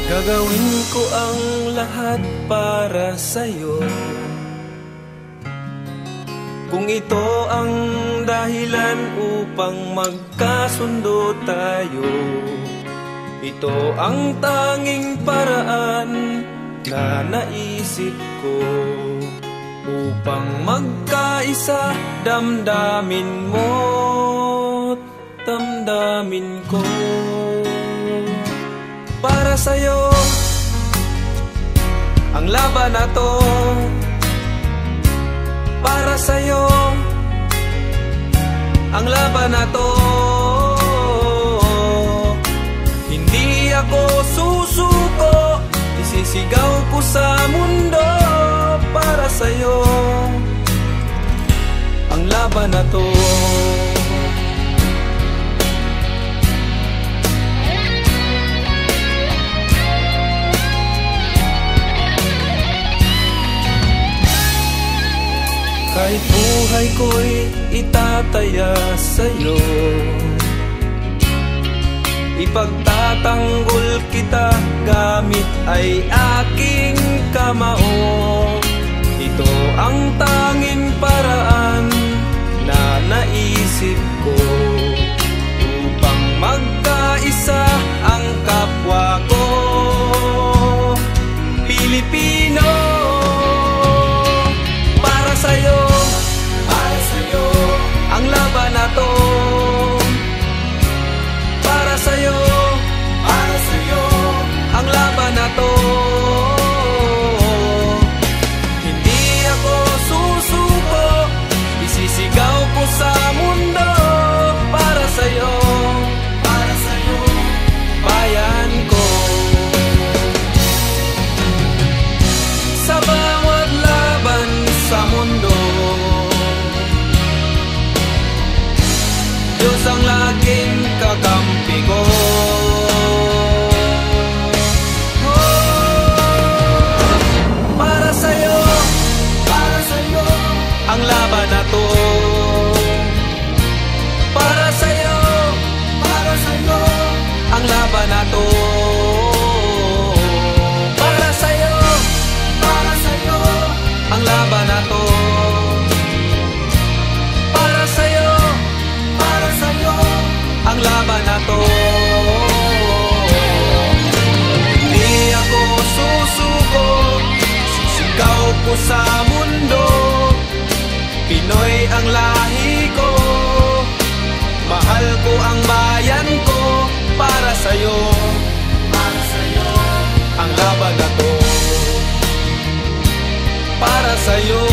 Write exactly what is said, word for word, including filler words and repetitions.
Gagawin ko ang lahat para sa'yo. Kung ito ang dahilan upang magkasundo tayo, ito ang tanging paraan na naisip ko upang magkaisa, damdamin mo't damdamin ko. Para sa'yo ang laban na to, para sa'yo ang laban na to. Hindi ako susuko, isisigaw ko sa mundo. Para sa'yo ang laban na to. Kahit buhay ko'y itataya sa'yo, ipagtatanggol kita gamit ay aking kamao. Ito ang tanging paraan na naisip ko upang magkaisa ang kapwa ko Pilipino. Para sa'yo, para sa'yo ang laban na to. Para sa'yo, para sa'yo ang laban na to. Hindi ako susuko, isisigaw ko sa mundo. Para sa'yo, para sa'yo bayan ko. Sa bawat laban sa mundo, Diyos ang laging kakampi ko. Para sa'yo, para sa'yo ang laban na to. Para sa'yo, para sa'yo ang laban na to. Para sa'yo, para sa'yo ang laban na to. Para sa'yo, para sa'yo ang laban na to. Hindi ako susuko, sisigaw ko sa mundo. Pinoy ang lahi ko, mahal ko ang bayan ko. Para sa'yo, para sa'yo ang laban na to. Para sa'yo